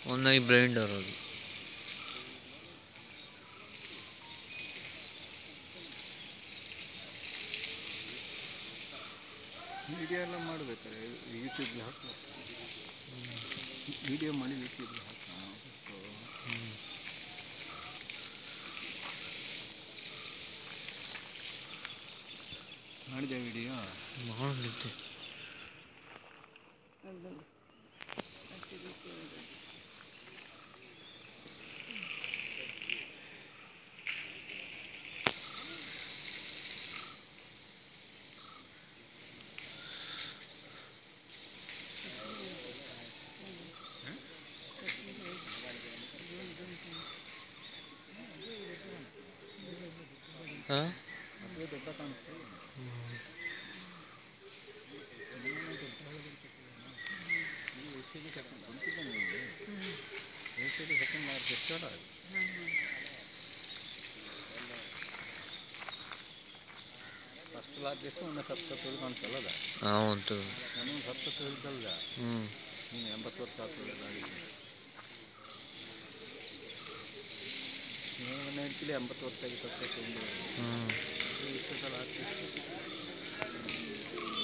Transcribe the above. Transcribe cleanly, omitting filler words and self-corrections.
ಒಂದಾಗಿ ಬ್ಲೈಂಡರ್ ಅದು. ವಿಡಿಯೋ ಎಲ್ಲ ಮಾಡಬೇಕಾರೆ ಯೂಟ್ಯೂಬ್ಗೆ ಹಾಕುವ. ವಿಡಿಯೋ ಮಾಡಿ ಯೂಟ್ಯೂಬ್ಗೆ ಹಾಕಿ ಮಾಡಿದೆ ವಿಡಿಯೋ ಮಾಡಲಿದ್ದೆ. ಹಾಂ ದೊಡ್ಡ ಕಾಣಿಸ್ತದೆ. ಫಸ್ಟ್ ಲಾರ್ಜೆಸ್ಟ್ ಒಂದು 70 ಕಾಣಿಸಲ್ಲ ಅದ. ಹೌದು. ನಾನು 70 ಇದ್ದಲ್ಲ. ನೀನು 80 ವರ್ಷ ಆಗ್ತದೆ. ನೀನು ಹೇಳ್ತಿಲ್ಲ 80 ವರ್ಷ ಆಗಿ 70 ಇಷ್ಟು ಸಲ ಆಗ್ತಿತ್ತು.